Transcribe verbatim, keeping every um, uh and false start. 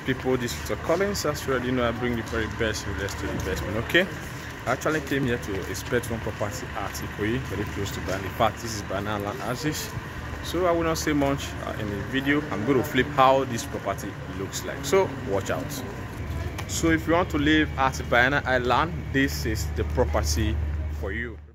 people, this is Victor Collins. As you already know, I bring the very best real estate investment. Okay, I actually came here to inspect one property at Ikoyi, very close to Bani. In fact, this is Bana Land Axis. So I will not say much uh, in the video. I'm going to flip how this property looks like. So watch out. So if you want to live at Bana Island, this is the property for you.